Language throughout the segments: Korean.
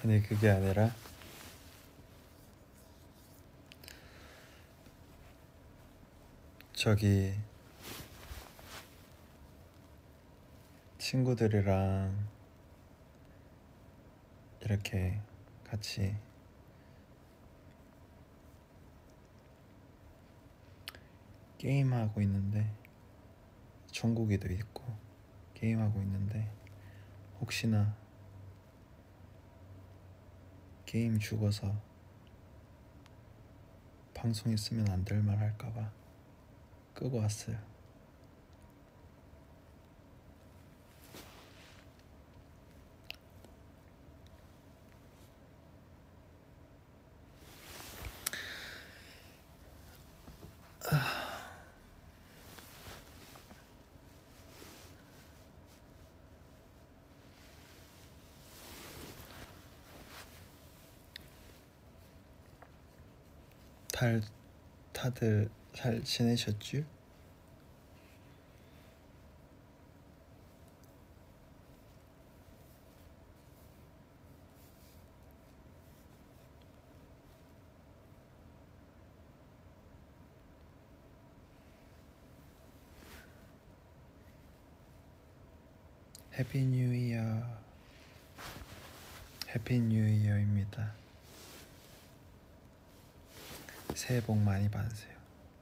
아니 그게 아니라 저기 친구들이랑 이렇게 같이 게임하고 있는데 종국이도 있고 게임하고 있는데 혹시나 게임 죽어서 방송에 쓰면 안 될 말 할까봐 끄고 왔어요. 다들 잘 지내셨죠? 해피 뉴 이어. 해피 뉴 이어입니다. 새해 복 많이 받으세요.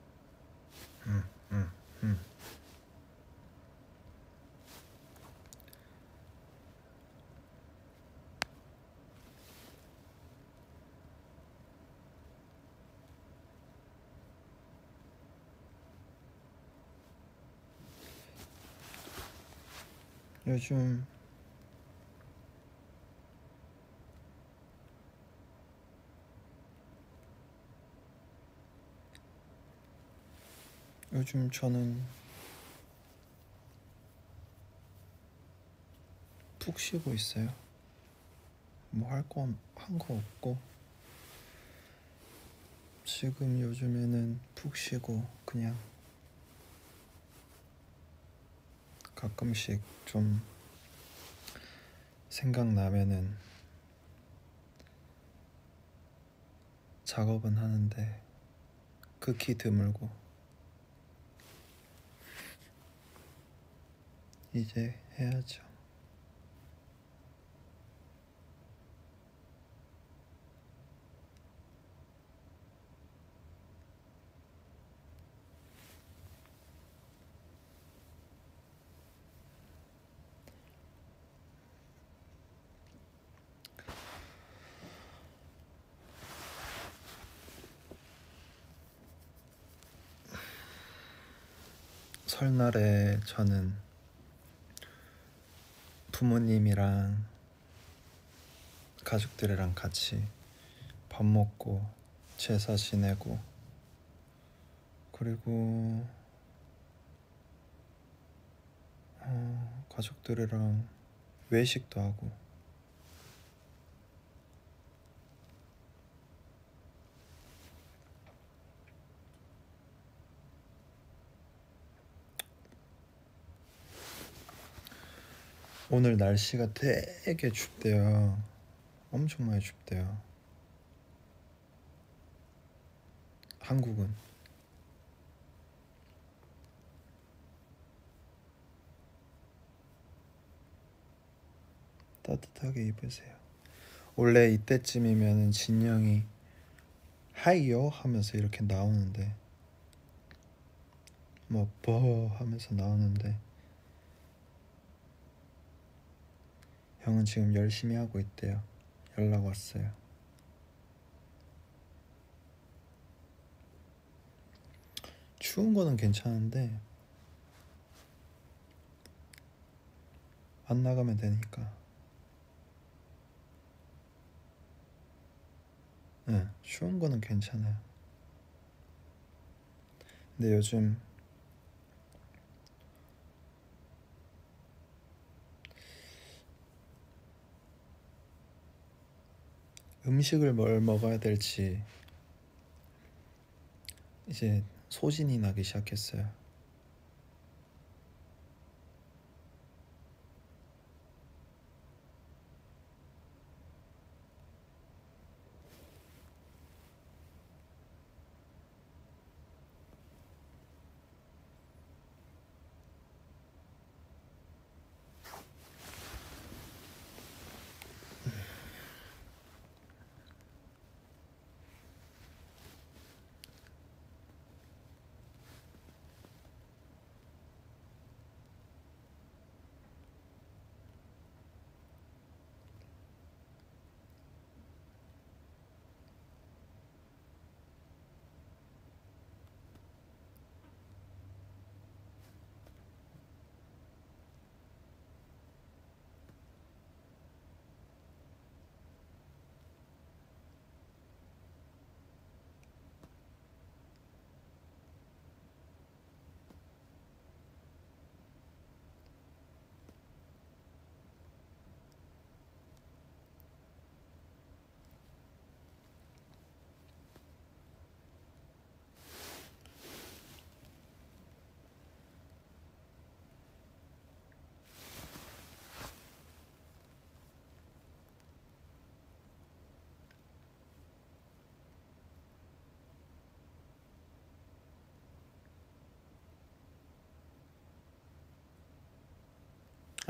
요즘 저는 푹 쉬고 있어요. 뭐 한 거 없고 지금 요즘에는 푹 쉬고 그냥 가끔씩 좀 생각나면은 작업은 하는데 극히 드물고 이제 해야죠. 설날에 저는 부모님이랑 가족들이랑 같이 밥 먹고 제사 지내고 그리고 가족들이랑 외식도 하고 오늘 날씨가 되게 춥대요. 엄청 많이 춥대요. 한국은 따뜻하게 입으세요. 원래 이때쯤이면 진영이 하이요 하면서 이렇게 나오는데 뭐 버 하면서 나오는데 형은 지금 열심히 하고 있대요. 연락 왔어요. 추운 거는 괜찮은데 안 나가면 되니까. 네, 추운 거는 괜찮아요. 근데 요즘 음식을 뭘 먹어야 될지 이제 소진이 나기 시작했어요.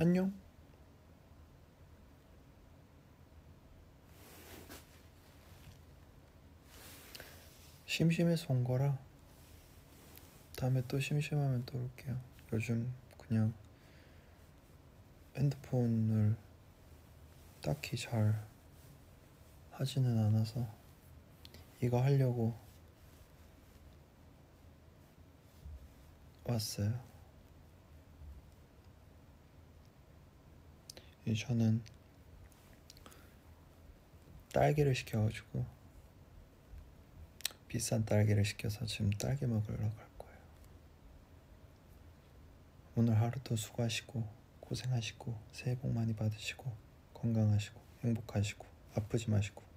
안녕. 심심해서 온 거라 다음에 또 심심하면 또 올게요. 요즘 그냥 핸드폰을 딱히 잘 하지는 않아서 이거 하려고 왔어요. 저는 딸기를 시켜가지고 비싼 딸기를 시켜서 지금 딸기 먹으러 갈 거예요. 오늘 하루도 수고하시고 고생하시고 새해 복 많이 받으시고 건강하시고 행복하시고 아프지 마시고